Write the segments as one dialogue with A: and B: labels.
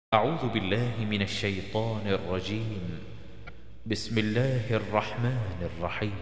A: أعوذ بالله من الشيطان الرجيم. بسم الله الرحمن الرحيم.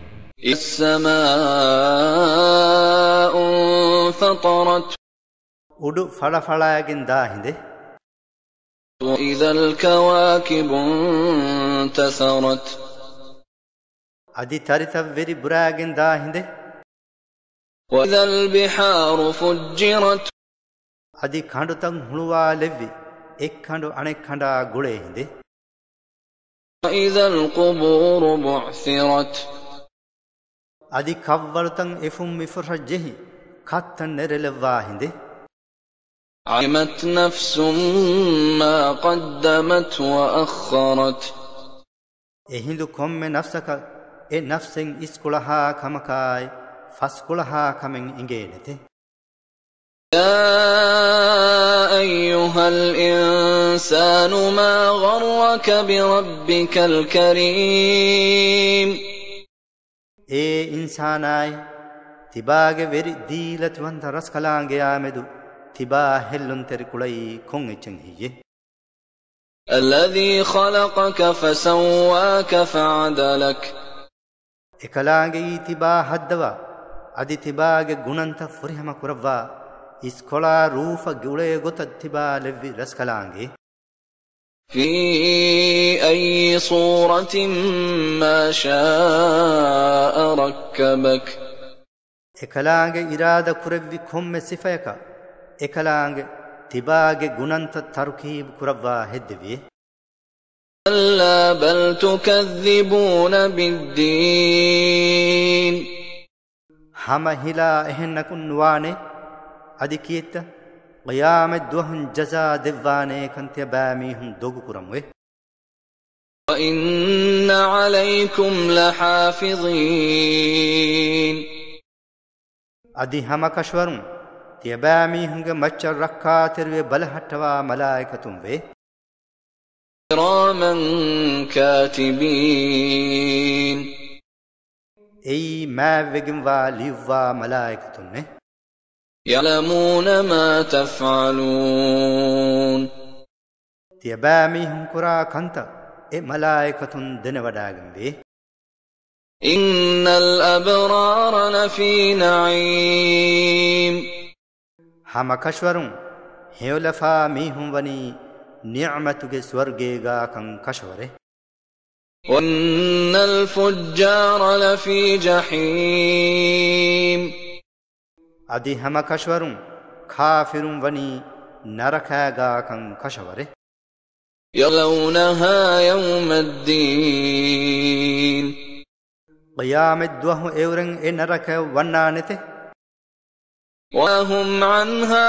B: السماء انفطرت
C: උඩු ඵලඵලයකින් දාහිඳ
B: وإذا الكواكب انتثرت
C: අදි තරිතව්වෙරි බුරාගෙන් දාහිඳ
B: وإذا البحار فجرت
C: අදි කඳුතන් හුළුවා ලෙව්වි එක් කඳු අනෙක් කඳා ගොලේ හිඳ
B: وإذا القبور بعثرت
C: අදි කව්වලතන් එෆුම් මිෆරජෙහි කත්තන් නෙරලවා හිඳ
B: علمت نفس ما قدمت وأخرت
C: එහිඳු කොම්මෙ නෆ්සක ඒ නෆ්සෙන් ඉස්කුලහා කමකායි ෆස්කුලහා කමෙන් ඉඟේනෙත
B: يا أيها الإنسان ما غرك بربك الكريم
C: ඒ ඉන්සානායි තිබාගේ වෙරි දීලත් වන්ත රස්කලාංගේ ආමෙදු තිබා හෙල්ලුන් තෙරිකුලයි කොන් එච්චන් හියේ
B: الذي خلقك فسواك فعدلك
C: එකලාගේ තිබා හද්දවා අදි තිබාගේ ගුණන්ත ෆුරිහම කුරවා ඉස්කොලා රූෆ ගුලේ ගොත තිබා ලෙවි රස්කලාංගේ
B: في أي صورة ما شاء ركبك
C: එකලාගේ ඉරාද කුරෙව්වි කොම්මෙ සිෆයක එකලාගේ තිබාගේ ගුණන්ත තරුකීබ් කුරවා හෙද්දවි
B: كلا بل تكذبون بالدين
C: හම හිලා එහෙන්නකුන් වානේ අදි කීත්ත qiyamet duhun jaza devwane kantiya baamihun dogu kuramwe
B: وإن عليكم لحافظين
C: adi hama kashwarun tiya baamihunge machchar rakka terwe balahattawa malaikatum ve
B: كراما كاتبين
C: ei maavegin wa livwa malaikatunne
B: يعلمون ما تفعلون
C: tiya baamihun kura kanta e malaikatun denewadagen ve
B: إن الأبرار لفي نعيم
C: hama kashwarun hewlafa mihun wani ni'matuge swargega kan kashware
B: وإن الفجار لفي جحيم
C: adi hama kashwarun kafirun wani narakaga kan kashware
B: يصلونها يوم الدين
C: qiyamet duhu evren e naraka wannanete
B: وهم عنها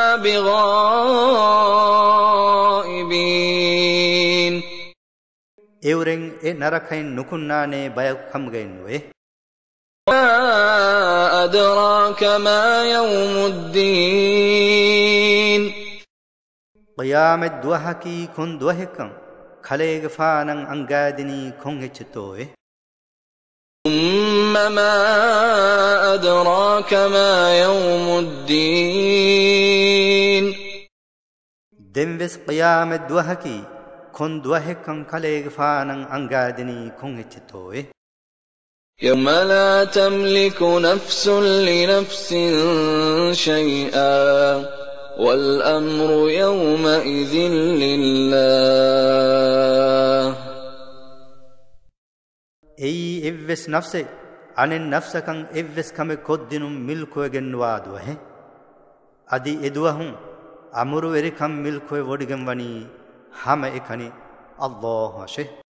B: بغائبين
C: evren e narakain nukunnane bayak kamgenwe
B: ما أدراك ما يوم الدين
C: qiyamet duhaki kun duhekan khalega fanan angadini kon hechtowe
B: ثم ما أدراك ما يوم الدين
C: denves qiyamet duhaki kun duhekan khalega fanan angadini kon hechtowe
B: يوم لا تملك نفس لنفس شيئا والأمر يومئذ لله
C: ei evves nafse anen nafsakan evves kame koddinum milkoegen waduhe adi eduhun amuru erikam milkoe wodigen wani hama ekani allah ashe